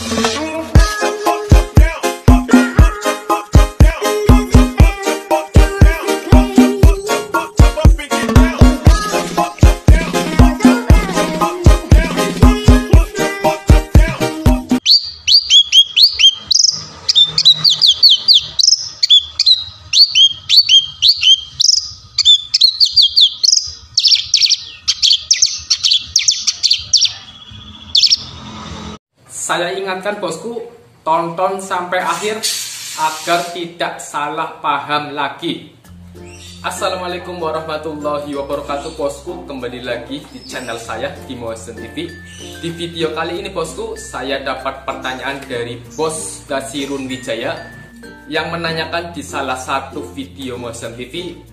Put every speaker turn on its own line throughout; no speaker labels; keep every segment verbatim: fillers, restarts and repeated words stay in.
Saya ingatkan bosku, tonton sampai akhir agar tidak salah paham lagi. Assalamualaikum warahmatullahi wabarakatuh bosku. Kembali lagi di channel saya di Motion T V. Di video kali ini bosku, saya dapat pertanyaan dari Bos Dasirun Wijaya yang menanyakan di salah satu video Motion T V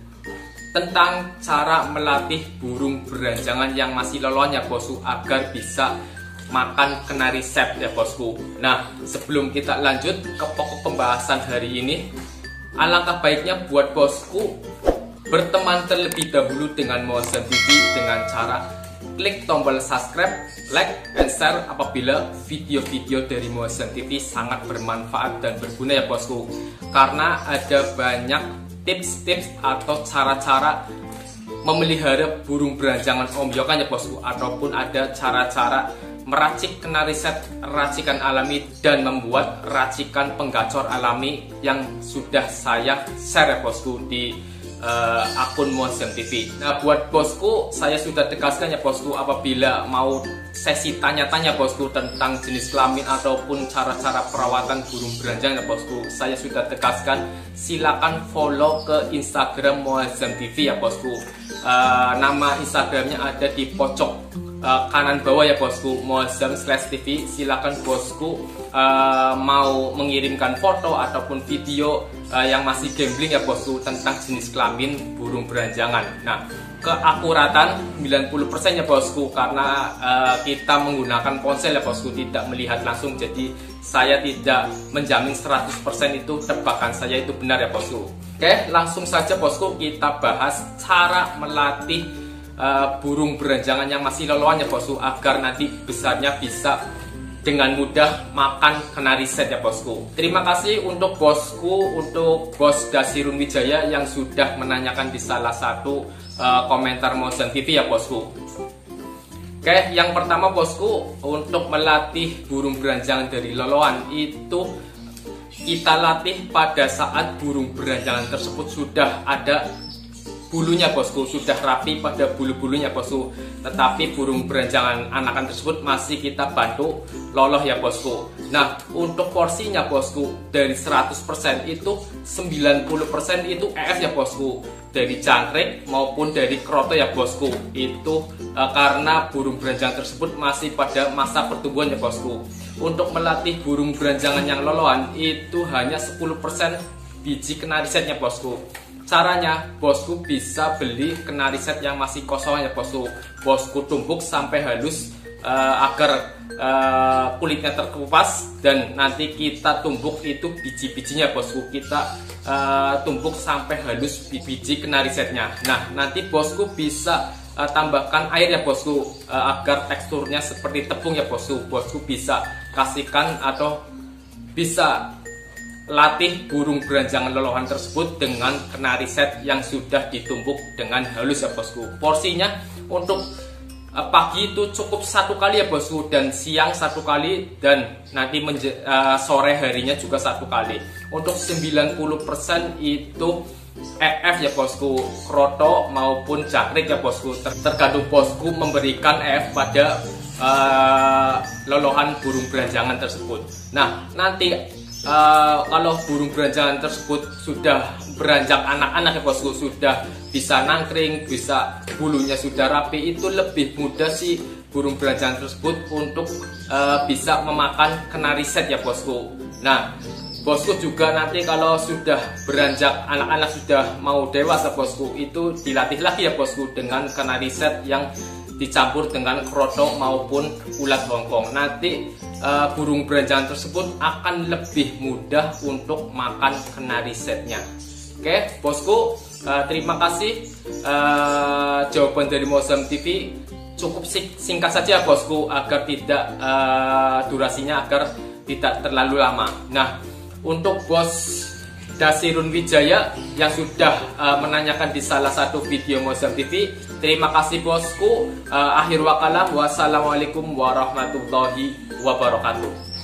tentang cara melatih burung beranjangan yang masih lolonya bosku agar bisa makan kenari sep ya bosku. Nah, sebelum kita lanjut ke pokok pembahasan hari ini, alangkah baiknya buat bosku berteman terlebih dahulu dengan Motion T V dengan cara klik tombol subscribe, like, and share apabila video-video dari Motion T V sangat bermanfaat dan berguna ya bosku. Karena ada banyak tips-tips atau cara-cara memelihara burung beranjangan ombyokan ya bosku, ataupun ada cara-cara meracik kenari set racikan alami dan membuat racikan penggacor alami yang sudah saya share ya bosku di uh, akun Motion T V. Nah, buat bosku, saya sudah tegaskan ya bosku, apabila mau sesi tanya-tanya bosku tentang jenis kelamin ataupun cara-cara perawatan burung beranjang ya bosku, saya sudah tegaskan silakan follow ke Instagram Motion T V ya bosku. Uh, nama Instagramnya ada di pojok Uh, kanan bawah ya bosku, Motion slash T V. Silakan bosku uh, mau mengirimkan foto ataupun video uh, yang masih gambling ya bosku tentang jenis kelamin burung beranjangan. Nah, keakuratan sembilan puluh persen ya bosku, karena uh, kita menggunakan ponsel ya bosku, tidak melihat langsung, jadi saya tidak menjamin seratus persen itu tebakan saya itu benar ya bosku. Oke, langsung saja bosku kita bahas cara melatih Uh, burung beranjangan yang masih loloan ya bosku agar nanti besarnya bisa dengan mudah makan kenari set ya bosku. Terima kasih untuk bosku, untuk Bos Dasirun Wijaya yang sudah menanyakan di salah satu uh, komentar Motion T V ya bosku. Oke, yang pertama bosku, untuk melatih burung beranjangan dari loloan itu kita latih pada saat burung beranjangan tersebut sudah ada bulunya bosku, sudah rapi pada bulu-bulunya bosku, tetapi burung beranjangan anakan tersebut masih kita bantu loloh ya bosku. Nah, untuk porsinya bosku, dari seratus persen itu sembilan puluh persen itu E F ya bosku, dari jangkrik maupun dari kroto ya bosku. Itu e, karena burung beranjangan tersebut masih pada masa pertumbuhan ya bosku. Untuk melatih burung beranjangan yang loloan itu hanya sepuluh persen biji kenari setnya bosku. Caranya, bosku bisa beli kenari set yang masih kosong ya bosku. Bosku tumbuk sampai halus uh, agar uh, kulitnya terkelupas, dan nanti kita tumbuk itu biji-bijinya bosku. Kita uh, tumbuk sampai halus biji kenari setnya. Nah, nanti bosku bisa uh, tambahkan air ya bosku, uh, agar teksturnya seperti tepung ya bosku. Bosku bisa kasihkan atau bisa latih burung beranjangan lolohan tersebut dengan kenari set yang sudah ditumbuk dengan halus ya bosku. Porsinya untuk uh, pagi itu cukup satu kali ya bosku, dan siang satu kali, dan nanti uh, sore harinya juga satu kali. Untuk sembilan puluh persen itu E F ya bosku, kroto maupun jangkrik ya bosku, Ter tergantung bosku memberikan E F pada uh, lolohan burung beranjangan tersebut. Nah, nanti Uh, kalau burung beranjangan tersebut sudah beranjak anak-anak ya bosku, sudah bisa nangkring, bisa bulunya sudah rapi, itu lebih mudah sih burung beranjangan tersebut untuk uh, bisa memakan kenari set ya bosku. Nah, bosku juga nanti kalau sudah beranjak anak-anak, sudah mau dewasa bosku, itu dilatih lagi ya bosku dengan kenari set yang dicampur dengan kroto maupun ulat Hongkong. Nanti uh, burung beranjangan tersebut akan lebih mudah untuk makan kenari setnya. Oke bosku, uh, terima kasih uh, jawaban dari Motion T V. Cukup singkat saja bosku, agar tidak uh, durasinya agar tidak terlalu lama. Nah, untuk Bos Dasirun Wijaya yang sudah uh, menanyakan di salah satu video Mozam T V, terima kasih bosku. Uh, akhir wakalam, wassalamualaikum warahmatullahi wabarakatuh.